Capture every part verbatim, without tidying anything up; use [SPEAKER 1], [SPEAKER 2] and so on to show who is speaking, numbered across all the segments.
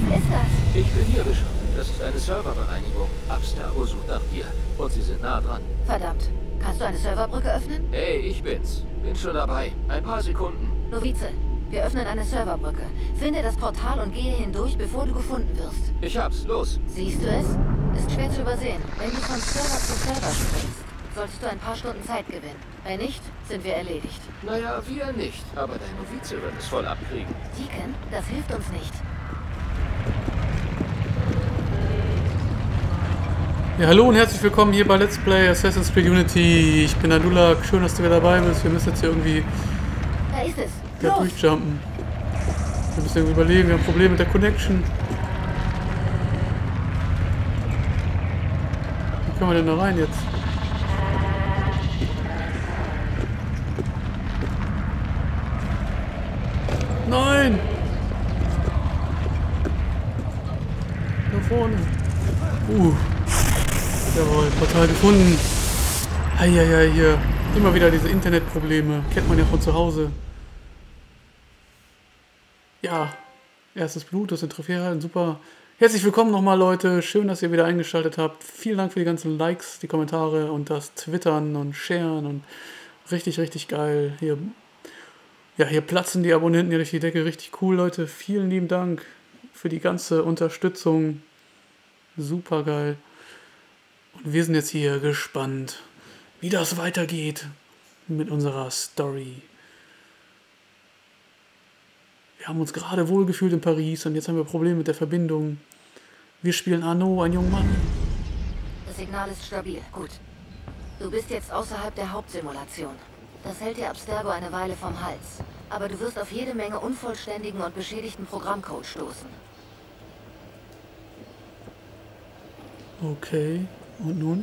[SPEAKER 1] ist das?
[SPEAKER 2] Ich bin hier, Bishop. Das ist eine Serverbereinigung. Abstergo sucht nach dir. Und sie sind nah dran.
[SPEAKER 1] Verdammt. Kannst du eine Serverbrücke öffnen?
[SPEAKER 2] Hey, ich bin's. Bin schon dabei. Ein paar Sekunden.
[SPEAKER 1] Novize, wir öffnen eine Serverbrücke. Finde das Portal und gehe hindurch, bevor du gefunden wirst.
[SPEAKER 2] Ich hab's. Los.
[SPEAKER 1] Siehst du es? Ist schwer zu übersehen. Wenn du von Server zu Server springst, solltest du ein paar Stunden Zeit gewinnen. Wenn nicht, sind wir erledigt.
[SPEAKER 2] Naja, wir nicht. Aber dein Novize wird es voll abkriegen.
[SPEAKER 1] Deacon, das hilft uns nicht.
[SPEAKER 3] Ja, hallo und herzlich willkommen hier bei Let's Play Assassin's Creed Unity. Ich bin Adulak, schön, dass du wieder dabei bist. Wir müssen jetzt hier irgendwie
[SPEAKER 1] Da ist es.
[SPEAKER 3] ja, durchjumpen. Wir müssen irgendwie überlegen, wir haben Probleme mit der Connection. Wie können wir denn da rein jetzt? Nein! Da vorne. Uh. Jawohl, Portal gefunden. Eieiei, hier. Immer wieder diese Internetprobleme. Kennt man ja von zu Hause. Ja. Erstes Blut, das sind Trophäe erhalten. Super. Herzlich willkommen nochmal, Leute. Schön, dass ihr wieder eingeschaltet habt. Vielen Dank für die ganzen Likes, die Kommentare und das Twittern und Sharen und richtig, richtig geil. Hier, ja, hier platzen die Abonnenten ja durch die Decke. Richtig cool, Leute. Vielen lieben Dank für die ganze Unterstützung. Super geil. Und wir sind jetzt hier gespannt, wie das weitergeht mit unserer Story. Wir haben uns gerade wohlgefühlt in Paris und jetzt haben wir Probleme mit der Verbindung. Wir spielen Arnaud, einen jungen Mann.
[SPEAKER 1] Das Signal ist stabil. Gut. Du bist jetzt außerhalb der Hauptsimulation. Das hält dir Abstergo eine Weile vom Hals. Aber du wirst auf jede Menge unvollständigen und beschädigten Programmcode stoßen.
[SPEAKER 3] Okay, und nun?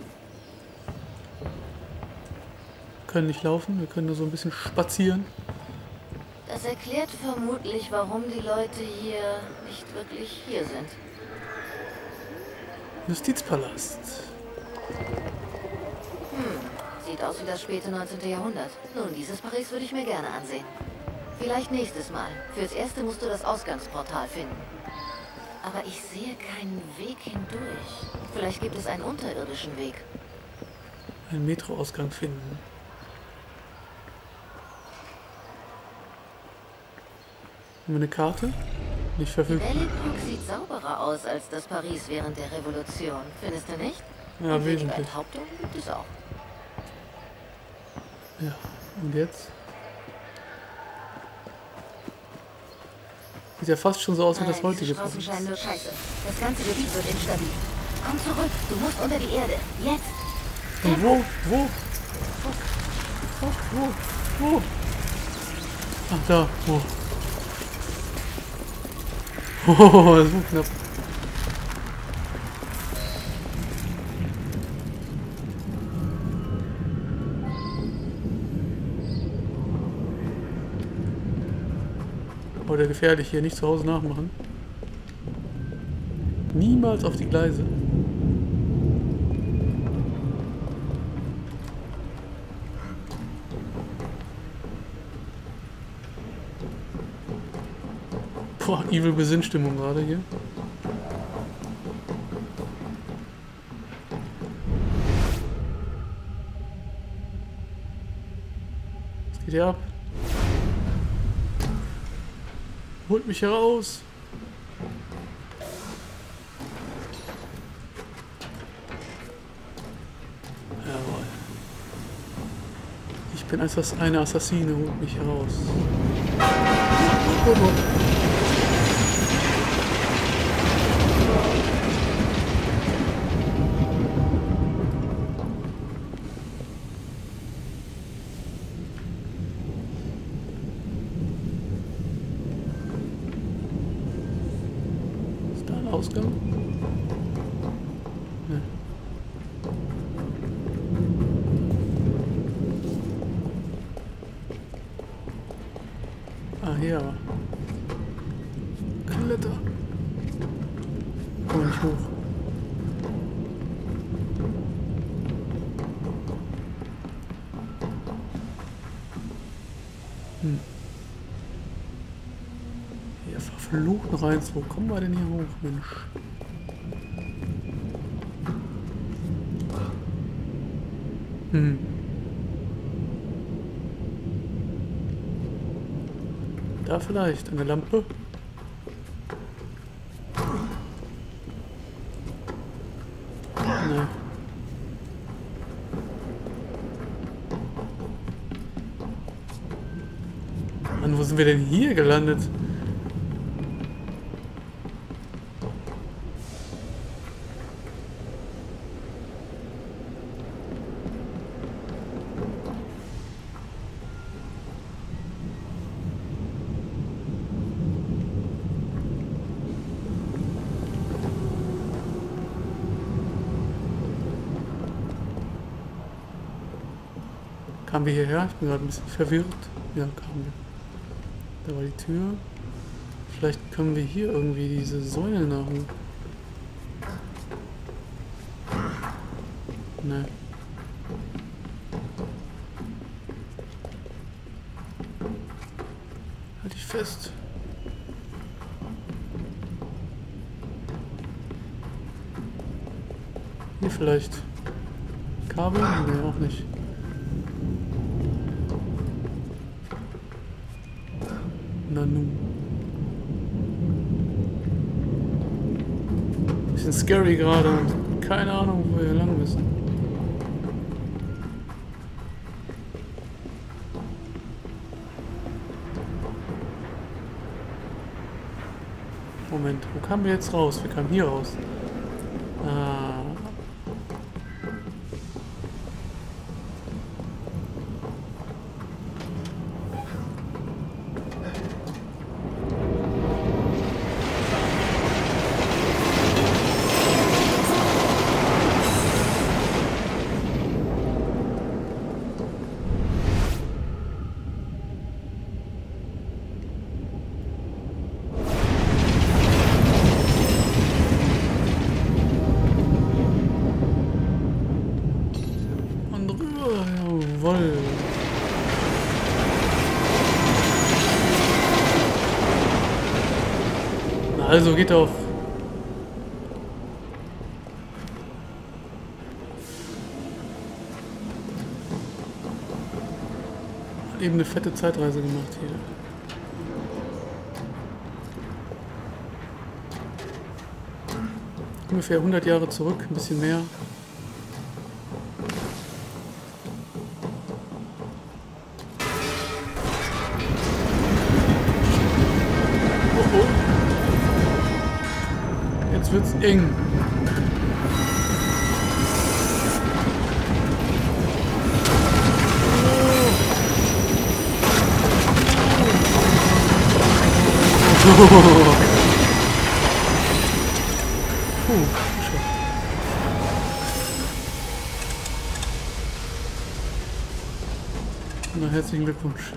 [SPEAKER 3] Wir können nicht laufen, wir können nur so ein bisschen spazieren.
[SPEAKER 1] Das erklärt vermutlich, warum die Leute hier nicht wirklich hier sind.
[SPEAKER 3] Justizpalast.
[SPEAKER 1] Hm, sieht aus wie das späte neunzehnte. Jahrhundert. Nun, dieses Paris würde ich mir gerne ansehen. Vielleicht nächstes Mal. Fürs Erste musst du das Ausgangsportal finden. Aber ich sehe keinen Weg hindurch. Vielleicht gibt es einen unterirdischen Weg.
[SPEAKER 3] Einen Metroausgang finden. Haben wir eine Karte? Nicht verfügbar.
[SPEAKER 1] Belle-Époque sieht sauberer aus als das Paris während der Revolution. Findest du nicht?
[SPEAKER 3] Ja,
[SPEAKER 1] Und weniger
[SPEAKER 3] wesentlich.
[SPEAKER 1] Enthauptung gibt es auch.
[SPEAKER 3] Ja, und jetzt? Sieht ja fast schon so aus wie das
[SPEAKER 1] Nein,
[SPEAKER 3] heutige
[SPEAKER 1] diese Straßen
[SPEAKER 3] Paris.
[SPEAKER 1] scheinen nur scheiße. Das ganze Gebiet wird instabil. Komm zurück, du musst unter die Erde. Jetzt!
[SPEAKER 3] Und wo? Wo? Wo? Wo? Wo? Ach, da. Wo? Oh, das war knapp. Oder gefährlich hier, nicht zu Hause nachmachen. Niemals auf die Gleise. Boah, evil Besinnstimmung gerade hier. Was geht hier ab? Holt mich heraus! Jawohl. Ich bin als eine Assassine, holt mich heraus. Oh, oh. Ausgang? Ne. Ah, hier aber. Kletter. Komm nicht hoch. Hm. Ihr verfluchten Reins, wo kommen wir denn hier hoch, Mensch? Hm. Da vielleicht eine Lampe. Nee. Mann, wo sind wir denn hier gelandet? Kamen wir hierher? Ich bin gerade ein bisschen verwirrt. Ja, kamen wir. Da war die Tür. Vielleicht können wir hier irgendwie diese Säule nachholen. Ne. Halt dich fest. Hier vielleicht. Kabel? Ne, auch nicht. Na nun. Bisschen scary gerade und keine Ahnung, wo wir hier lang müssen. Moment, wo kamen wir jetzt raus? Wir kamen hier raus. Ah. Jawohl. Na also, geht doch. Hat eben eine fette Zeitreise gemacht hier. Ungefähr hundert Jahre zurück, ein bisschen mehr. Jetzt wird's eng. Oh. Puh, na, herzlichen Glückwunsch.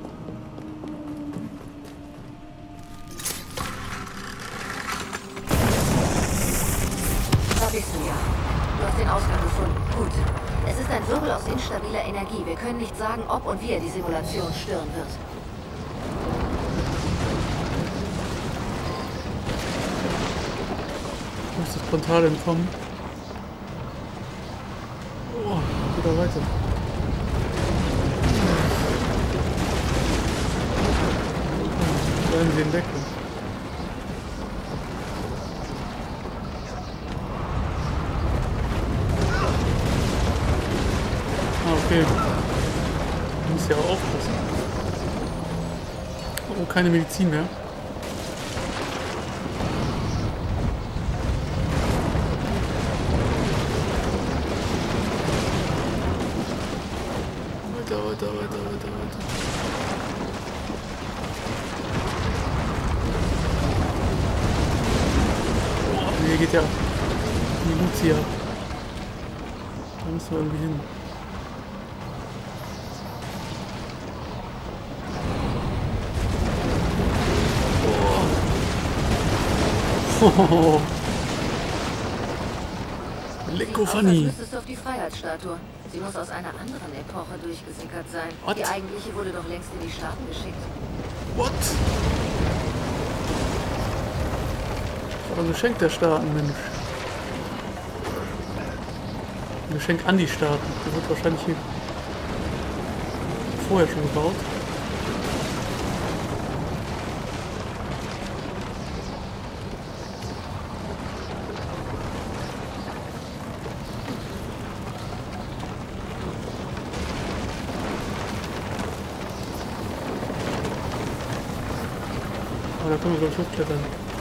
[SPEAKER 1] Da bist du ja. Du hast den Ausgang gefunden. Gut. Es ist ein Wirbel aus instabiler Energie. Wir können nicht sagen, ob und wie er die Simulation stören wird.
[SPEAKER 3] Ich muss das Portal entkommen. Oh, wieder weiter. Bleiben Sie in Deckung. Ah, okay. Du musst ja auch aufpassen. Oh, keine Medizin mehr. Weiter, weiter, weiter, weiter, weiter. Oh, hier geht ja die Lucia. Da müssen wir irgendwie hin. Oh. Lekofanie.
[SPEAKER 1] Das ist auf die Freiheitsstatue. Sie muss aus einer anderen Epoche durchgesickert sein.
[SPEAKER 3] What?
[SPEAKER 1] Die eigentliche wurde doch längst in die Staaten geschickt.
[SPEAKER 3] What? Ein Geschenk der Staaten, Mensch. Ein Geschenk an die Staaten. Das wird wahrscheinlich hier vorher schon gebaut. Aber da können wir, glaube ich, hochklettern.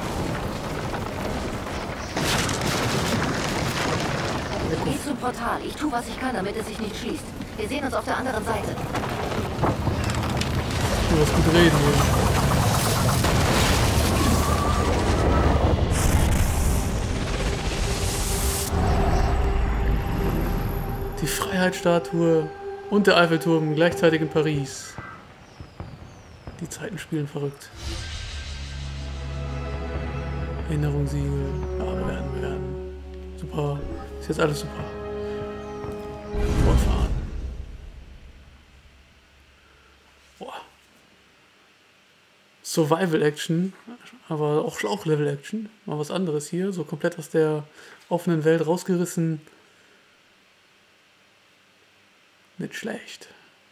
[SPEAKER 1] Geh zum Portal. Ich tue, was ich kann, damit es sich nicht schließt. Wir sehen uns auf der anderen Seite.
[SPEAKER 3] Du wirst gut reden hier. Die Freiheitsstatue und der Eiffelturm gleichzeitig in Paris. Die Zeiten spielen verrückt. Erinnerungssiegel. Ja, wir werden, wir werden. Super. Ist jetzt alles super. Vorfahren. Boah. Survival-Action, aber auch Schlauchlevel-Action. Mal was anderes hier. So komplett aus der offenen Welt rausgerissen. Nicht schlecht.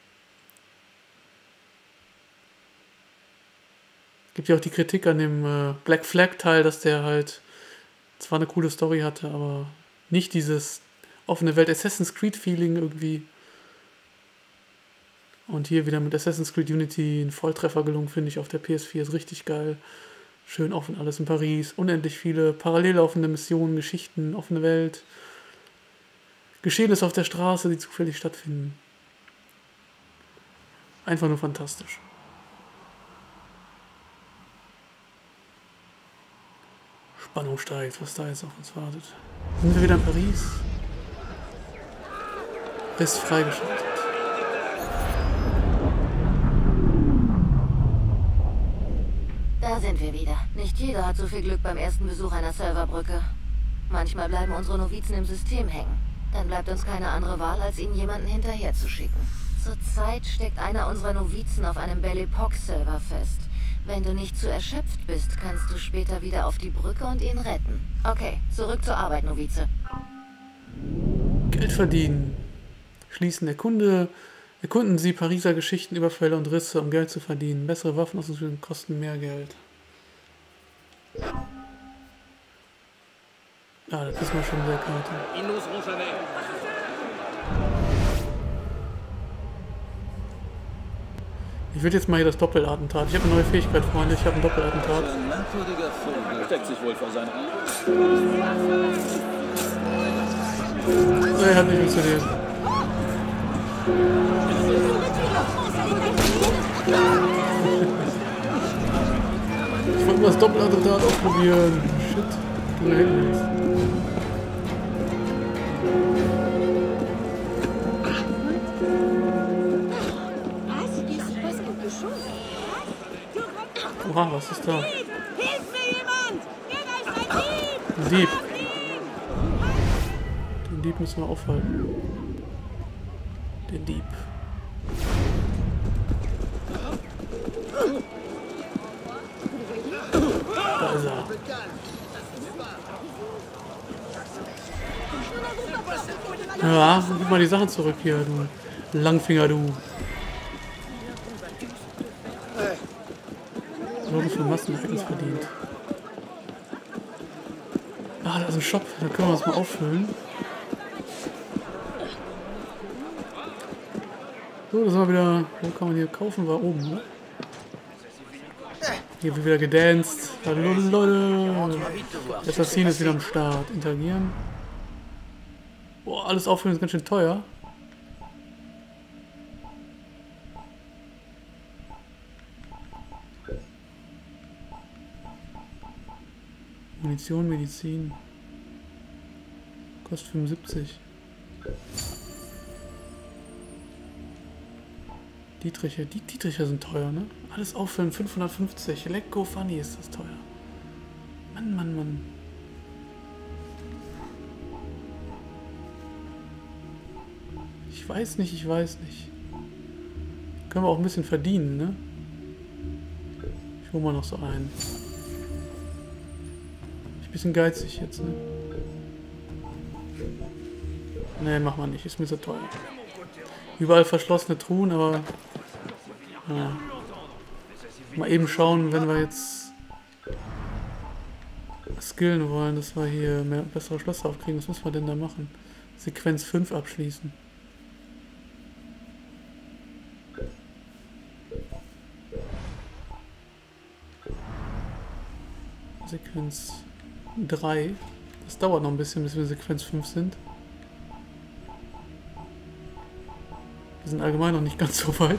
[SPEAKER 3] Gibt ja auch die Kritik an dem äh, Black Flag Teil, dass der halt zwar eine coole Story hatte, aber nicht dieses offene Welt Assassin's Creed Feeling irgendwie. Und hier wieder mit Assassin's Creed Unity ein Volltreffer gelungen, finde ich, auf der P S vier. Ist richtig geil. Schön offen alles in Paris. Unendlich viele parallel laufende Missionen, Geschichten, offene Welt. Geschehnisse auf der Straße, die zufällig stattfinden. Einfach nur fantastisch. Spannung steigt, was da jetzt auf uns wartet. Sind wir wieder in Paris? Ist freigeschaltet.
[SPEAKER 1] Da sind wir wieder. Nicht jeder hat so viel Glück beim ersten Besuch einer Serverbrücke. Manchmal bleiben unsere Novizen im System hängen. Dann bleibt uns keine andere Wahl, als ihnen jemanden hinterher zu schicken. Zurzeit steckt einer unserer Novizen auf einem Belle Epoque-Server fest. Wenn du nicht zu erschöpft bist, kannst du später wieder auf die Brücke und ihn retten. Okay, zurück zur Arbeit, Novize.
[SPEAKER 3] Geld verdienen. Schließen. Erkunde, erkunden Sie Pariser Geschichten, Überfälle und Risse, um Geld zu verdienen. Bessere Waffen auszuführen kosten mehr Geld. Ja, das ist mal schon sehr Karte. Ich würde jetzt mal hier das Doppelattentat. Ich habe eine neue Fähigkeit, Freunde. Ich habe ein Doppelattentat.
[SPEAKER 4] Ein merkwürdiger Vogel steckt sich wohl vor seiner...
[SPEAKER 3] Er hat nicht was zu lesen. Ich wollte mal das Doppelattentat ausprobieren. Shit. Du hängst. Oha, was ist da?
[SPEAKER 5] Hilf mir jemand! Hier ist ein Dieb!
[SPEAKER 3] Ein Dieb. Den Dieb müssen wir aufhalten. Den Dieb. Da ist er. Ja, gib mal die Sachen zurück hier, du Langfinger, du. So viel Massenhackens verdient. Ah, da ist ein Shop, da können wir uns mal auffüllen. So, da sind wir wieder. Wo kann man hier kaufen? War oben, ne? Hier wird wieder gedanced. Hallo Leute. Der Assassin ist wieder am Start. Interagieren. Boah, alles auffüllen ist ganz schön teuer. Munition, Medizin. Kostet fünfundsiebzig. Dietriche, die Dietriche sind teuer, ne? Alles auffüllen, fünfhundertfünfzig. Lecko Funny ist das teuer. Mann, Mann, Mann. Ich weiß nicht, ich weiß nicht. Können wir auch ein bisschen verdienen, ne? Ich hole mal noch so einen. ein bisschen geizig jetzt, ne? Ne, mach mal nicht, ist mir so teuer. Überall verschlossene Truhen, aber... Ja. Mal eben schauen, wenn wir jetzt skillen wollen, dass wir hier mehr bessere Schlösser aufkriegen. Was müssen wir denn da machen? Sequenz fünf abschließen. Sequenz drei. Das dauert noch ein bisschen, bis wir in Sequenz fünf sind. Wir sind allgemein noch nicht ganz so weit.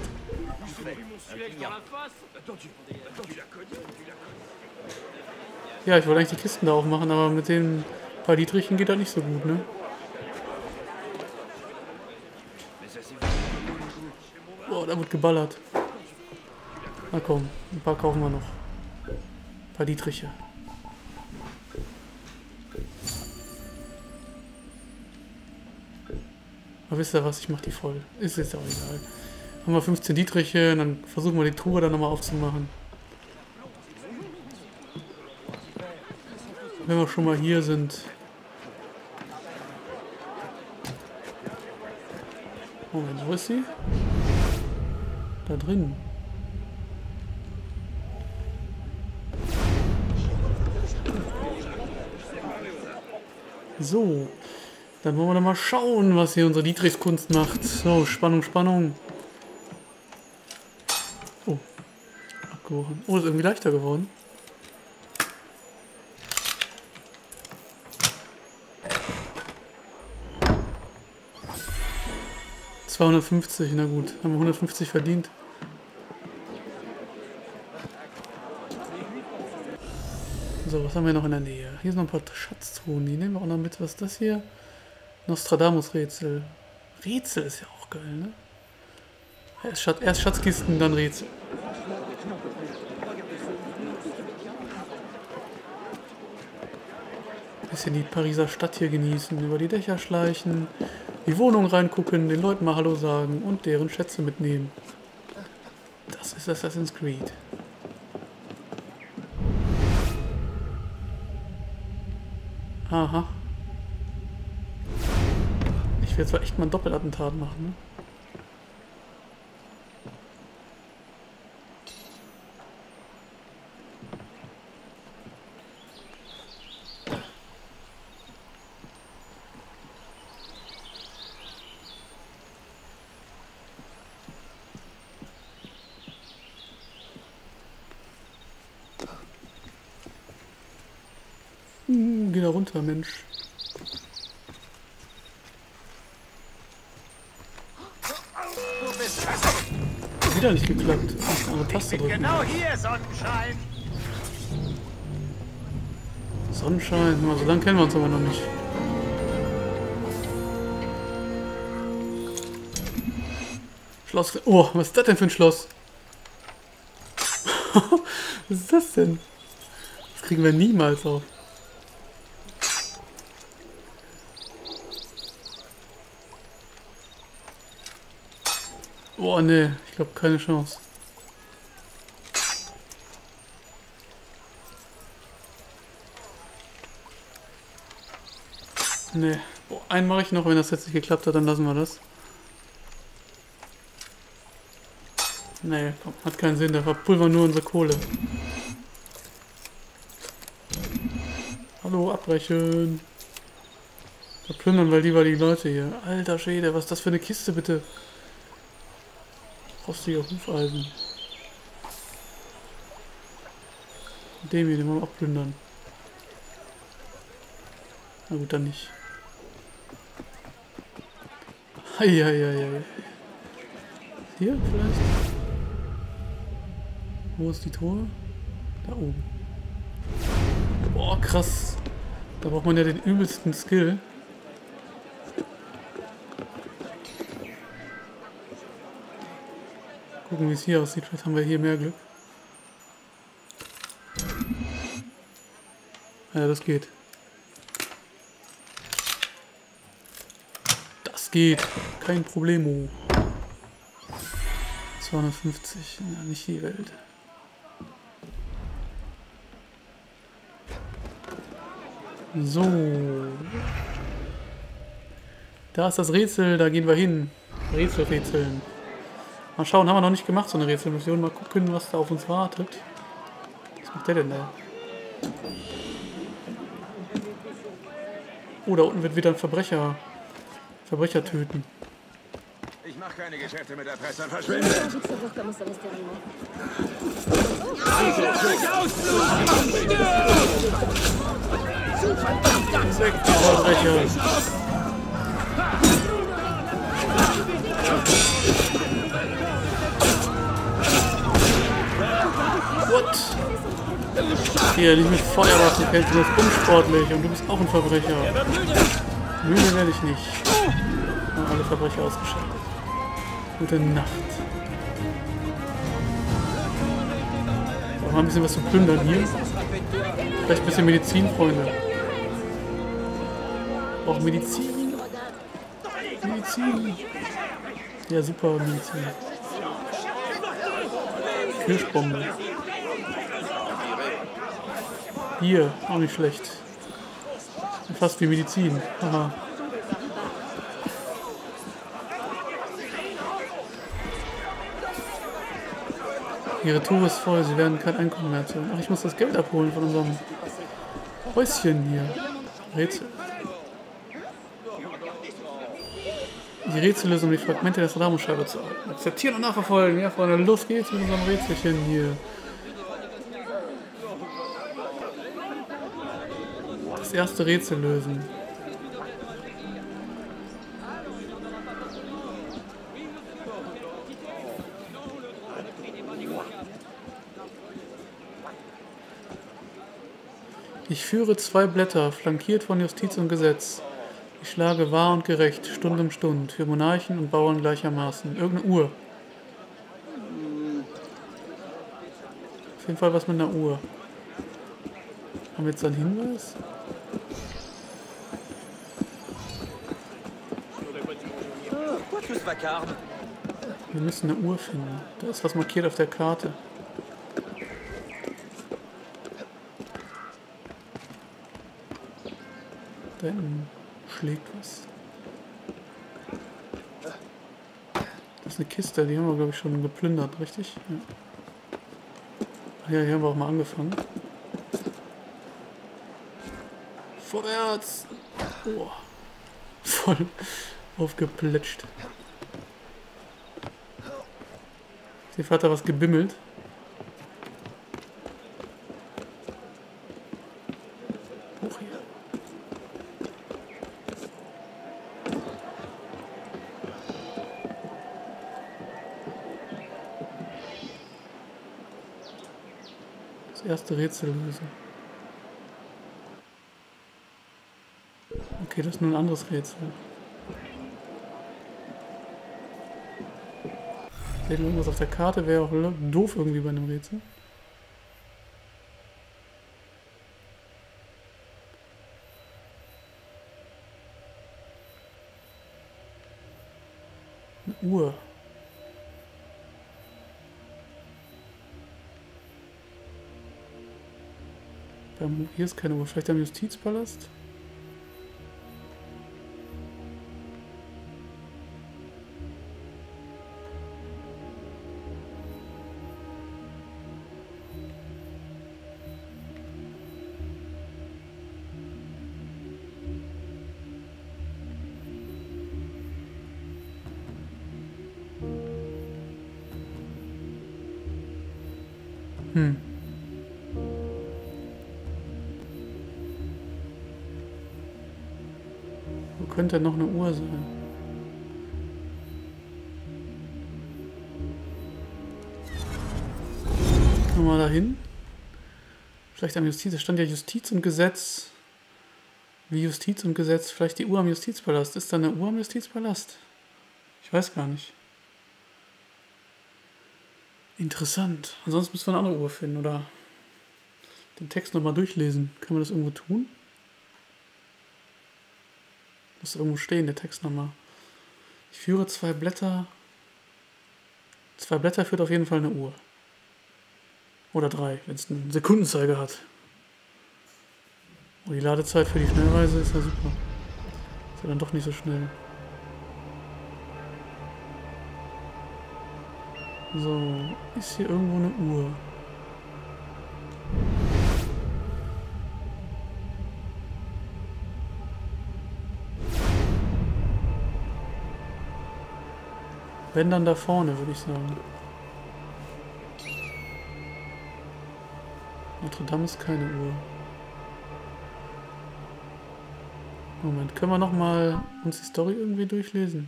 [SPEAKER 3] Ja, ich wollte eigentlich die Kisten da aufmachen, aber mit den paar Dietrichen geht das nicht so gut, ne? Boah, da wird geballert. Na komm, ein paar kaufen wir noch. Ein paar Dietriche. Aber wisst ihr was, ich mach die voll. Ist jetzt auch egal. Haben wir fünfzehn Dietriche, dann versuchen wir die Truhe dann nochmal aufzumachen. Wenn wir schon mal hier sind. Moment, wo ist sie? Da drin. So. Dann wollen wir doch mal schauen, was hier unsere Dietrichskunst macht. So, Spannung, Spannung. Oh. Abgebrochen. Oh, ist irgendwie leichter geworden. zweihundertfünfzig, na gut. Haben wir hundertfünfzig verdient. So, was haben wir noch in der Nähe? Hier sind noch ein paar Schatztruhen. Die nehmen wir auch noch mit. Was ist das hier? Nostradamus-Rätsel. Rätsel ist ja auch geil, ne? Erst, Schatz, erst Schatzkisten, dann Rätsel. Bisschen die Pariser Stadt hier genießen, über die Dächer schleichen, die Wohnung reingucken, den Leuten mal Hallo sagen und deren Schätze mitnehmen. Das ist Assassin's Creed. Aha. Ich werde zwar echt mal ein Doppelattentat machen, ne? Hm, geh da runter, Mensch. Wieder nicht geklappt. Ich muss eine Taste drücken.
[SPEAKER 5] Genau hier, Sonnenschein.
[SPEAKER 3] Sonnenschein, mal so lange kennen wir uns aber noch nicht. Schloss. Oh, was ist das denn für ein Schloss? Was ist das denn? Das kriegen wir niemals auf. Boah, ne, ich glaube keine Chance. Ne, boah, einen mache ich noch, wenn das jetzt nicht geklappt hat, dann lassen wir das. Ne, komm, hat keinen Sinn, da verpulvern nur unsere Kohle. Hallo, abbrechen. Verplündern wir lieber die Leute hier. Alter Schwede, was ist das für eine Kiste, bitte? Rostige Hufeisen. Den hier, den wollen wir auch plündern. Na gut, dann nicht. Heieiei. Hier vielleicht? Wo ist die Truhe? Da oben. Boah, krass. Da braucht man ja den übelsten Skill. Gucken, wie es hier aussieht. Vielleicht haben wir hier mehr Glück. Ja, das geht. Das geht. Kein Problemo. zweihundertfünfzig. Ja, nicht die Welt. So. Da ist das Rätsel, da gehen wir hin. Rätsel rätseln. Mal schauen, haben wir noch nicht gemacht, so eine Rätselmission. Mal gucken, was da auf uns wartet. Was macht der denn da? Oh, da unten wird wieder ein Verbrecher. Verbrecher töten.
[SPEAKER 6] Ich mache keine Geschäfte mit der Presse und verschwinde.
[SPEAKER 3] Verbrecher. What? Hier, nicht mit Feuerwaffen kämpfen, das ist unsportlich und du bist auch ein Verbrecher. Müde werde ich nicht. Ja, alle Verbrecher ausgeschaltet. Gute Nacht. Noch mal ein bisschen was zu plündern hier. Vielleicht ein bisschen Medizin, Freunde. Auch Medizin. Medizin. Ja, super Medizin. Kirschbombe. Hier, auch nicht schlecht. Fast wie Medizin. Aha. Ihre Tour ist voll, sie werden kein Einkommen mehr erzeugen. Ach, ich muss das Geld abholen von unserem Häuschen hier. Rätsel. Die Rätsellösung, um die Fragmente der Saddamo-Scheibe zu halten. Akzeptieren und nachverfolgen. Ja, Freunde, los geht's mit unserem Rätselchen hier. Das erste Rätsel lösen. Ich führe zwei Blätter, flankiert von Justiz und Gesetz. Ich schlage wahr und gerecht, Stund um Stund, für Monarchen und Bauern gleichermaßen. Irgendeine Uhr. Auf jeden Fall was mit einer Uhr. Haben wir jetzt einen Hinweis? Wir müssen eine Uhr finden. Da ist was markiert auf der Karte. Da hinten schlägt was. Das ist eine Kiste, die haben wir, glaube ich, schon geplündert, richtig? Ja. Ach ja, hier haben wir auch mal angefangen. Vorwärts! Oh. Voll aufgeplätscht. Hier hat da was gebimmelt. Hoch hier. Das erste Rätsel lösen. Okay, das ist nur ein anderes Rätsel. Irgendwas auf der Karte wäre auch doof irgendwie bei einem Rätsel. Eine Uhr. Hier ist keine Uhr. Vielleicht am Justizpalast? Hm. Wo könnte noch eine Uhr sein? Gehen wir mal dahin. Vielleicht am Justiz. Da stand ja Justiz und Gesetz. Wie Justiz und Gesetz. Vielleicht die Uhr am Justizpalast. Ist da eine Uhr am Justizpalast? Ich weiß gar nicht. Interessant. Ansonsten müssen wir eine andere Uhr finden oder den Text nochmal durchlesen. Kann man das irgendwo tun? Muss irgendwo stehen, der Text nochmal. Ich führe zwei Blätter. Zwei Blätter führt auf jeden Fall eine Uhr. Oder drei, wenn es einen Sekundenzeiger hat. Oh, die Ladezeit für die Schnellreise ist ja super. Ist ja dann doch nicht so schnell. So, ist hier irgendwo eine Uhr? Wenn dann da vorne, würde ich sagen. Notre Dame ist keine Uhr. Moment, können wir noch mal uns die Story irgendwie durchlesen?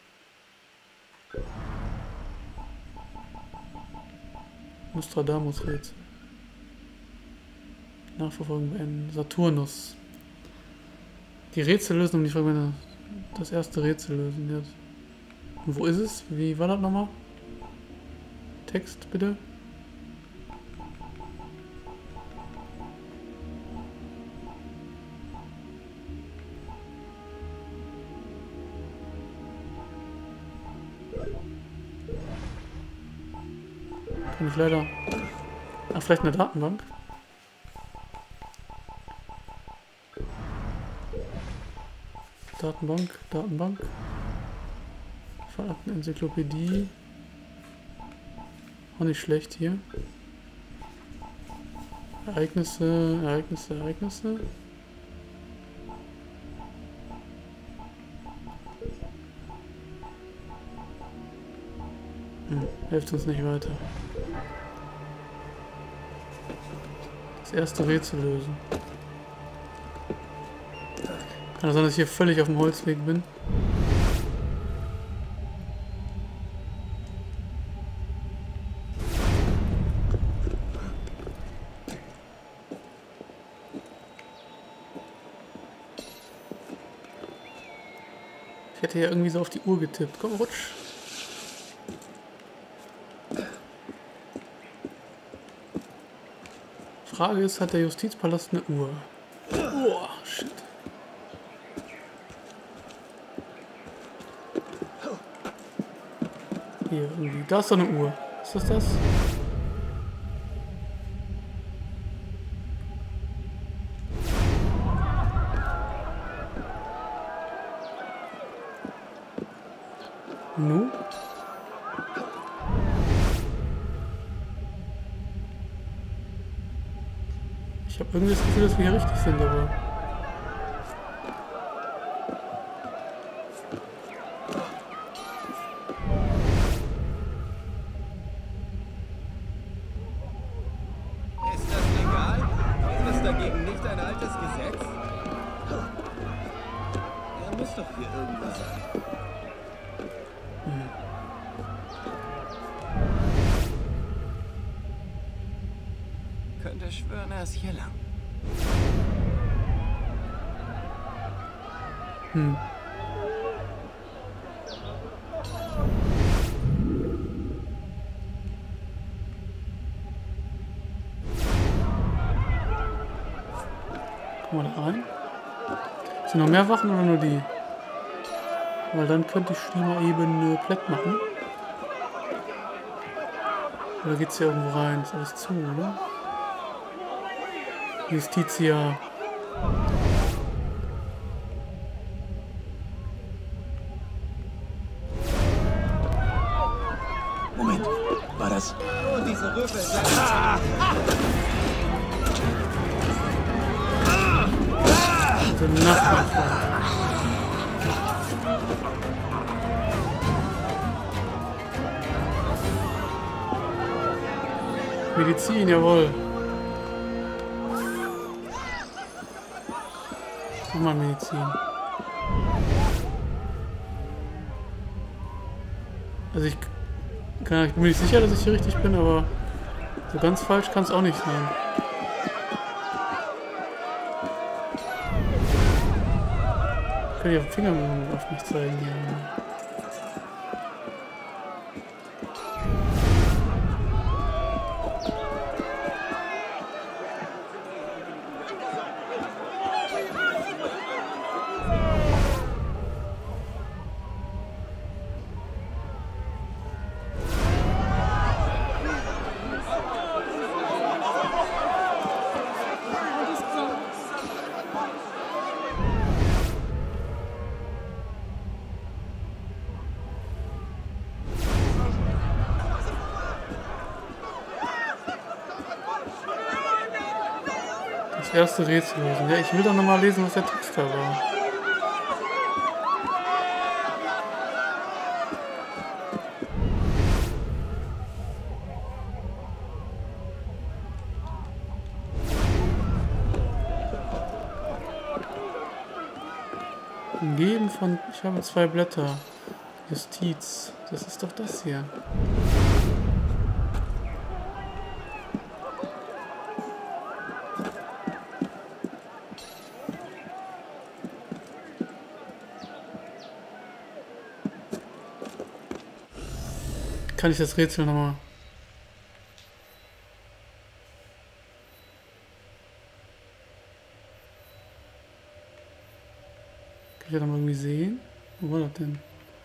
[SPEAKER 3] Nostradamus-Rätsel. Nachverfolgung beenden. Saturnus. Die Rätsel lösen, um die Frage, das erste Rätsel lösen jetzt. Und wo ist es? Wie war das nochmal? Text, bitte. Kann ich leider... Ach, vielleicht eine Datenbank? Datenbank, Datenbank. Enzyklopädie. Auch nicht schlecht hier. Ereignisse, Ereignisse, Ereignisse. Hm, hilft uns nicht weiter. Das erste Rätsel lösen. Kann das sein, dass ich hier völlig auf dem Holzweg bin? Ich hätte ja irgendwie so auf die Uhr getippt. Komm, rutsch. Frage ist, hat der Justizpalast eine Uhr? Oh, shit. Hier irgendwie. Da ist doch eine Uhr. Ist das das? Nu? Ich habe irgendwie das Gefühl, dass wir hier richtig sind, aber...
[SPEAKER 6] Ist das legal? Ist das dagegen nicht ein altes Gesetz? Er muss doch hier irgendwo sein.
[SPEAKER 3] Hm.
[SPEAKER 6] Könnte schwören, er ist hier lang.
[SPEAKER 3] Hm. Guck mal da rein. Sind noch mehr Wachen oder nur die? Weil dann könnte ich die mal eben äh, platt machen. Oder geht's hier irgendwo rein? Ist alles zu, oder? Justitia.
[SPEAKER 6] Moment, war das? Oh, diese Rüffel. Ah!
[SPEAKER 3] Also Nachbarn. Medizin, jawohl. Nochmal Medizin. Also ich, kann, ich bin mir nicht sicher, dass ich hier richtig bin, aber so ganz falsch kann es auch nicht sein. Ich kann ja Finger auf mich zeigen hier. erste Rätsel lösen. Ja, ich will doch nochmal lesen, was der Text da war. Umgeben von... Ich habe zwei Blätter. Justiz. Das ist doch das hier. Kann ich das Rätsel nochmal? Kann ich das nochmal irgendwie sehen? Wo war das denn?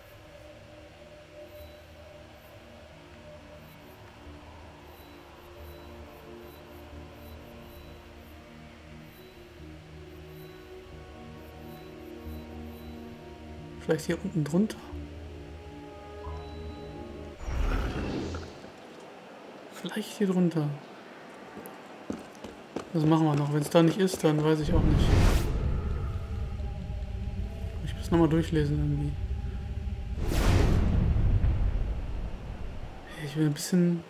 [SPEAKER 3] Vielleicht hier unten drunter. Vielleicht hier drunter. Das machen wir noch. Wenn es da nicht ist, dann weiß ich auch nicht. Ich muss nochmal durchlesen irgendwie. Ich will ein bisschen...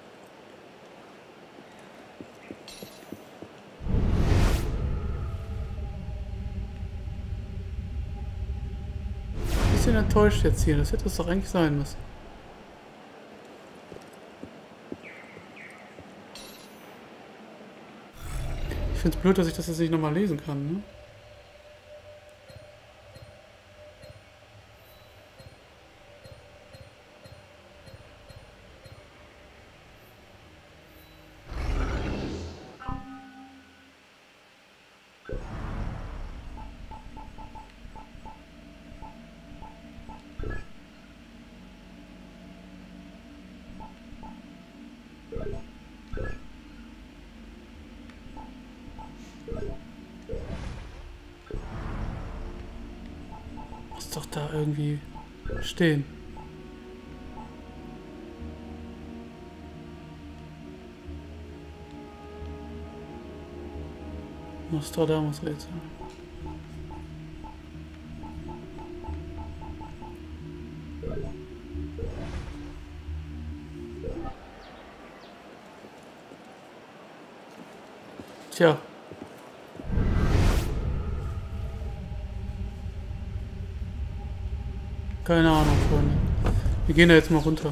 [SPEAKER 3] Ein bisschen enttäuscht jetzt hier. Das hätte es doch eigentlich sein müssen. Ich finde es blöd, dass ich das jetzt nicht nochmal lesen kann, ne? Muss doch da irgendwie stehen. Nostradamus-Rätsel. Tja. Keine Ahnung, Freunde. Wir gehen da jetzt mal runter.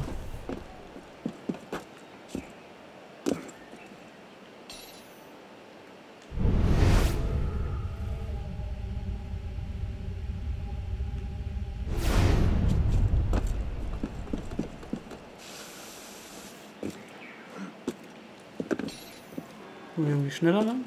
[SPEAKER 3] Kommen wir irgendwie schneller lang?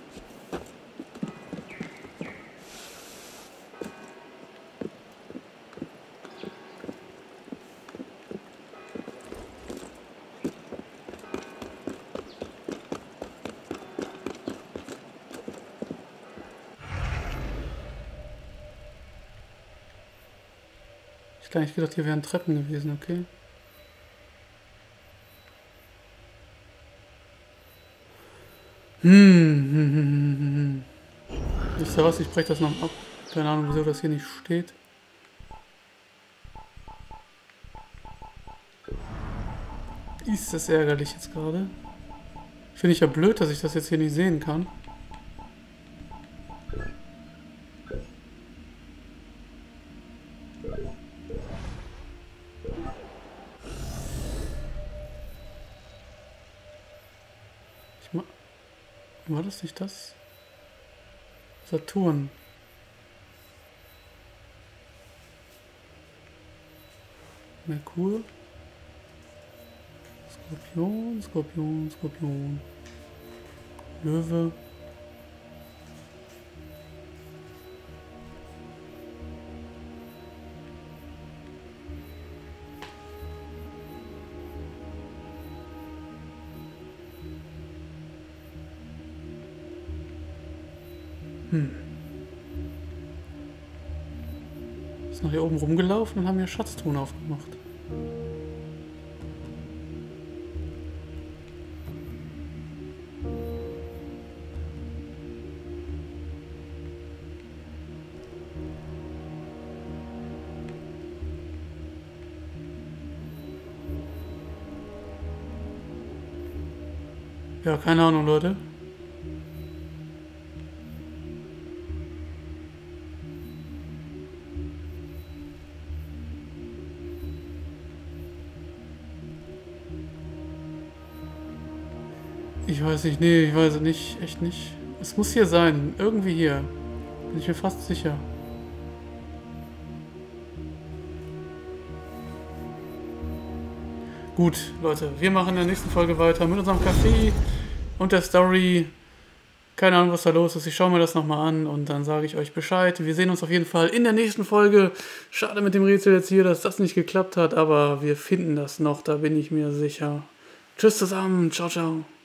[SPEAKER 3] Ich hätte eigentlich gedacht, hier wären Treppen gewesen, okay? Hm, hm, hm, hm, hm. Wisst ihr was? Ich breche das noch ab. Keine Ahnung, wieso das hier nicht steht. Ist das ärgerlich jetzt gerade? Finde ich ja blöd, dass ich das jetzt hier nicht sehen kann. Ich ma War das nicht das? Saturn. Merkur. Skorpion, Skorpion, Skorpion. Löwe. Hm. Ist noch hier oben rumgelaufen und haben hier Schatztruhen aufgemacht. Ja, keine Ahnung, Leute. Ich weiß nicht, nee, ich weiß es nicht, echt nicht. Es muss hier sein, irgendwie hier. Bin ich mir fast sicher. Gut, Leute, wir machen in der nächsten Folge weiter mit unserem Café und der Story. Keine Ahnung, was da los ist. Ich schaue mir das nochmal an und dann sage ich euch Bescheid. Wir sehen uns auf jeden Fall in der nächsten Folge. Schade mit dem Rätsel jetzt hier, dass das nicht geklappt hat, aber wir finden das noch, da bin ich mir sicher. Tschüss zusammen, ciao, ciao.